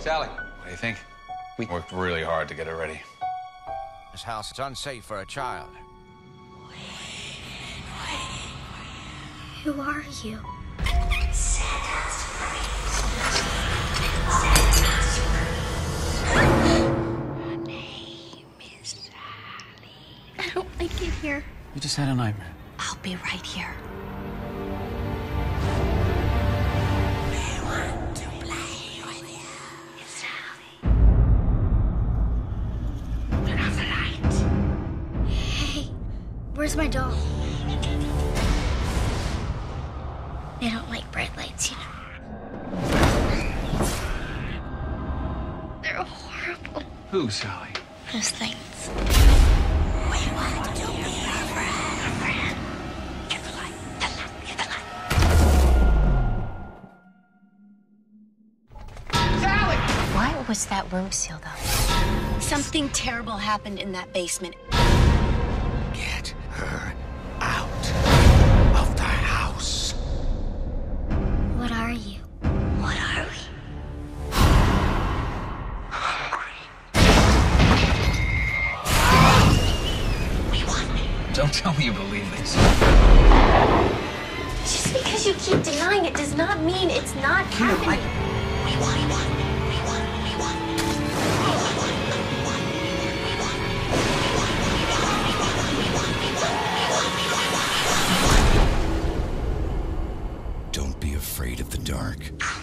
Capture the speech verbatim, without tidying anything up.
Sally, what do you think? We worked really hard to get it ready. This house is unsafe for a child. Who are you? Her name is Sally. I don't like it here. You just had a nightmare. I'll be right here. We want to play with you. It's Sally. Turn off the light. Hey, where's my doll? They don't like bright lights, you know. They're horrible. Who, Sally? Those things. We want to be your friend. Your friend. Get the light. The light. Get the light. Why was that room sealed up? Something terrible happened in that basement. Get her out of the house. What are you? What are we? We want Don't tell me you believe this. Just because you keep denying it does not mean it's not happening. We want, we want, we want, we want. Don't be afraid of the dark.